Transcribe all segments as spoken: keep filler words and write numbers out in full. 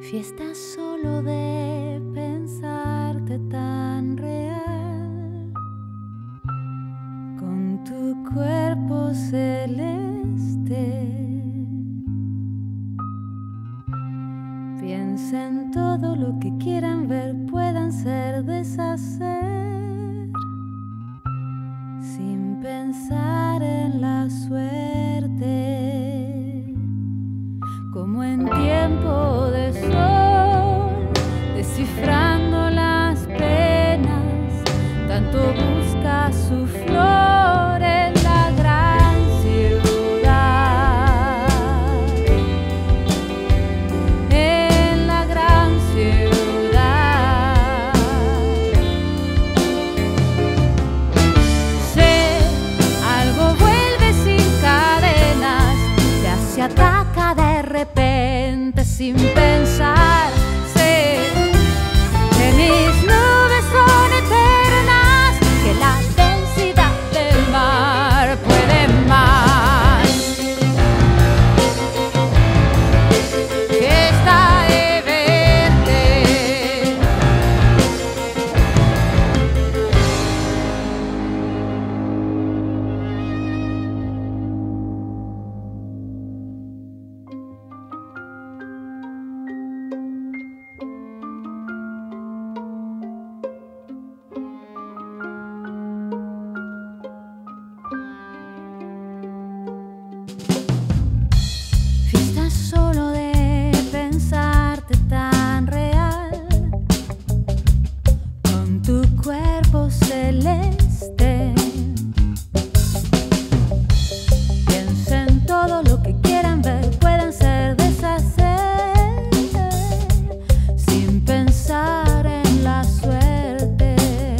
Fiesta solo de pensarte tan real, con tu cuerpo celeste. Piensa en todo lo que quieran ver, puedan ser, deshacer, sin pensar en la suerte. Como en tiempo de sol, descifrando las penas, tanto busca su flor en la gran ciudad. En la gran ciudad. Sé, algo vuelve sin cadenas, ya se ataca de repente sin pensar. Sé que mis nubes son eternas, que la densidad del mar puede más que esta verte. Fiesta solo de pensarte tan real, con tu cuerpo celeste. Piensa en todo lo que quieran ver, puedan ser, deshacer, sin pensar en la suerte.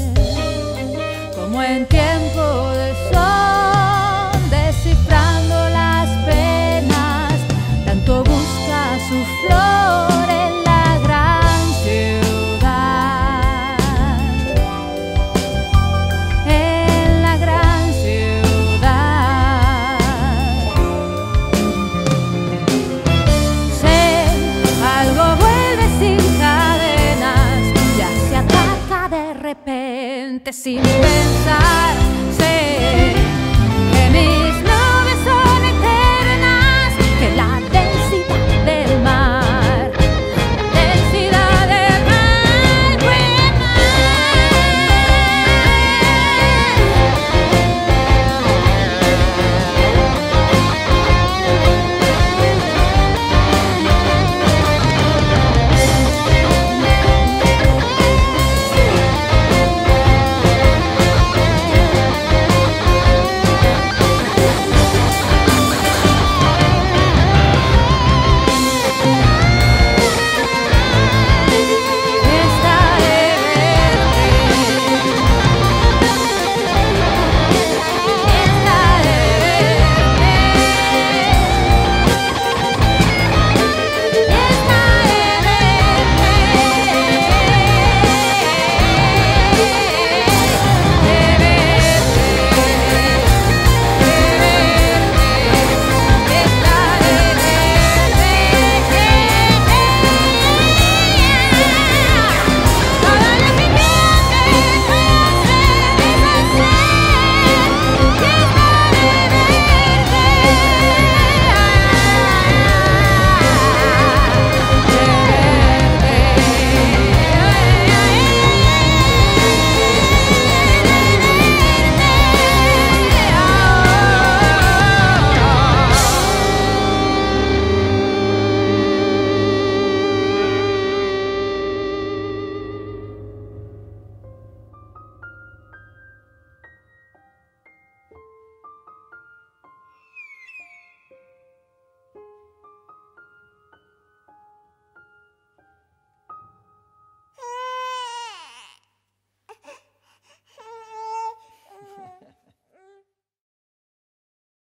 Como en tiempo de sol, descifrando las penas, tanto busca su flor en la gran ciudad. En la gran ciudad. Sé, algo vuelve sin cadenas, ya se ataca de repente sin pensar.